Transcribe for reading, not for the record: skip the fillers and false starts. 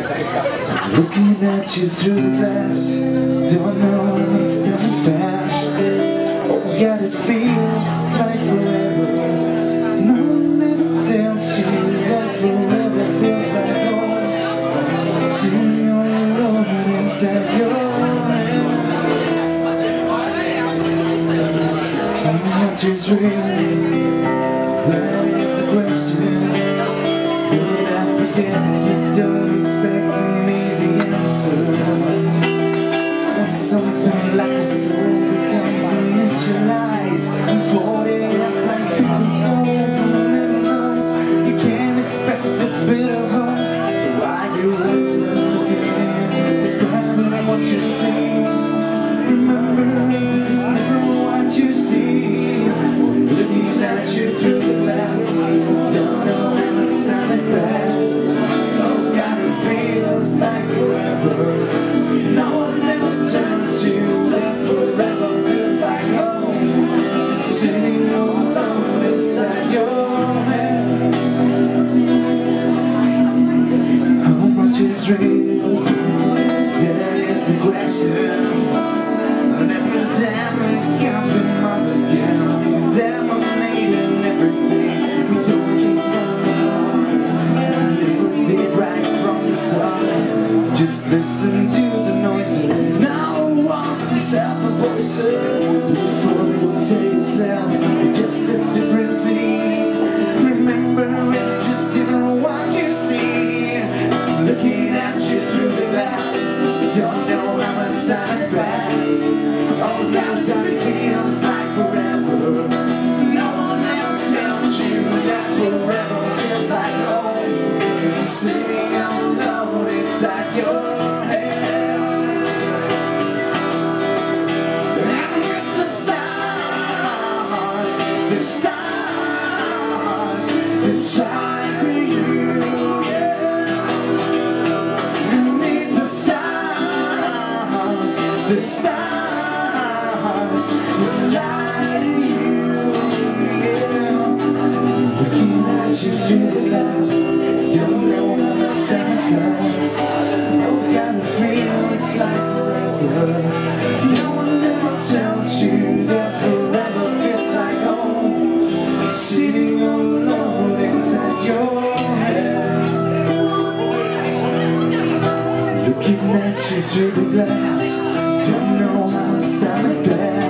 Looking at you through the glass, don't know when it's coming past. Oh God, it feels like forever. No one ever tells you that forever feels like home. Sitting all alone inside your head. How much is real? That is the question. Did I forget you don't expect an easy answer? When something like a soul becomes initialized and folded up like paper dolls and little notes, you can't expect a bit of hope. So why you words are looking, describing what you see? Remember, this is different what you see. So looking at you through the glass, don't know how much time it passed. Oh God, it feels like forever. No one ever turns you, that forever feels like home. Sitting alone inside your head. How much is real? That is the question. An epidemic of the mother again. Contaminating everything we thought came from the heart. And never did right from the start. Just listen to the noise. Now want yourself a voice. Before you will tell yourself just a different scene. Remember, it's just different what you see. Looking at you through the glass, don't know how much time it passed. Oh gosh, that it feels like forever. No one ever tells you that forever feels like home. Sitting alone inside your head. And it's the stars that shine for you. The stars will lie to you, yeah. Looking at you through the glass, don't know how much time it costs. Oh God, it feels like forever. No one ever tells you that forever feels like home. Sitting alone inside your head. Looking at you through the glass, don't know how much time it passed.